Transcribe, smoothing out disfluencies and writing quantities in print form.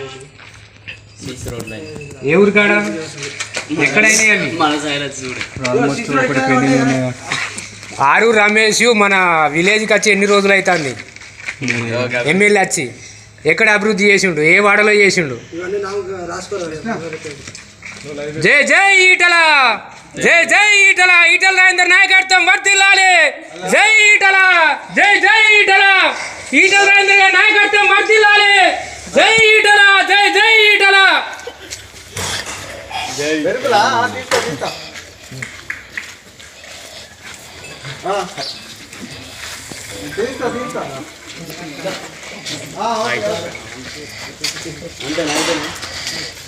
ఏ ఊరు కాడ ఎక్కడైనా ఆరు రమేష్ మన విలేజ్కి వచ్చి ఎన్ని రోజులు అవుతుంది ఎమ్మెల్యే వచ్చి ఎక్కడ అభివృద్ధి చేసిండు ఏ వాడలో చేసిండు జై జై ఈటల జై జై ఈటల ఈటల రాజేందర్ నాయకత్వం వర్ధిల్లాలి జై ఈటల జై జై ఈటల ఈటల రాజేందర్ గారి నాయకత్వం వర్ధిల్లాలి జై ఈటల జై జై ఈటల అంతేనా